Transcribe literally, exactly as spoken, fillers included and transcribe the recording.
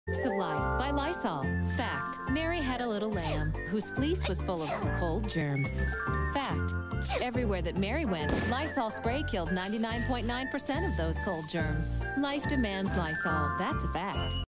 of Life by Lysol. Fact: Mary had a little lamb whose fleece was full of cold germs. Fact: everywhere that Mary went, Lysol spray killed ninety-nine point nine percent of those cold germs. Life demands Lysol. That's a fact.